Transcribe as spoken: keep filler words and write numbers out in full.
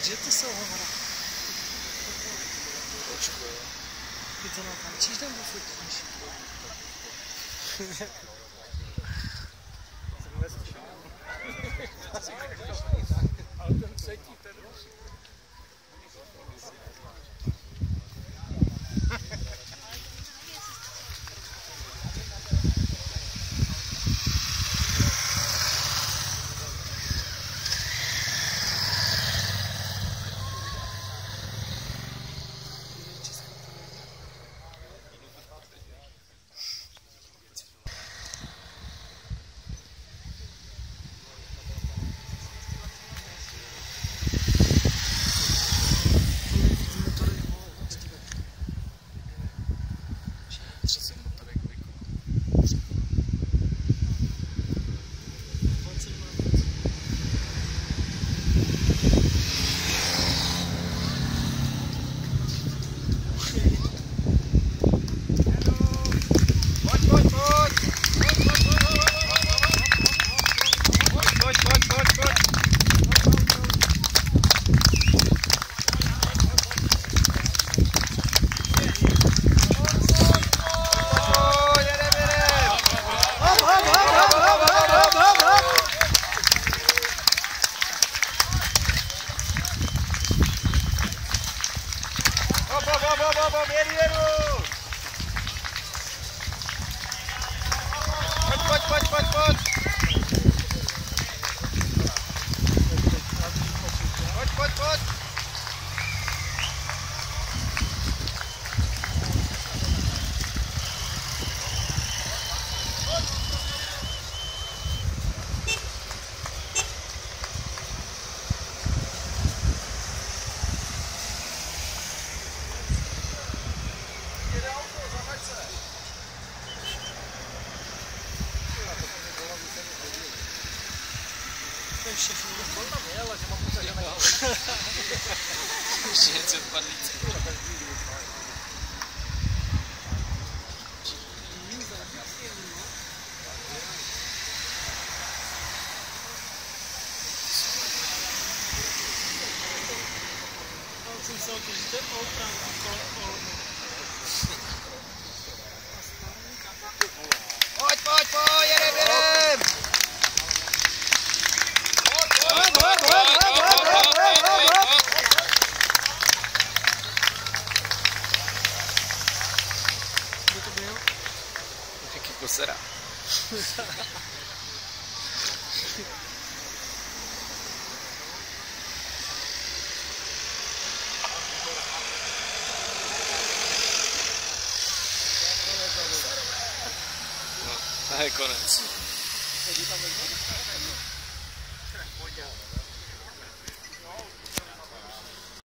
Že ty jsou hovra? Trošku, jo. Ty to natáčíš nebo fotíš? Ale ten třetí, ten už. Pojď, pojď, pojď, pojď. Pojď, pojď, pojď. Jede auto, zahaď se. To je všechno. On tam je, ale že mám pocit, že nechal. Ještě něco odpadlící. Jsem se otočil, že to je opravdu kolo. Pojď, pojď, pojď, jedem, jedem! Kdo to byl? Jaký posera. No, a je konec.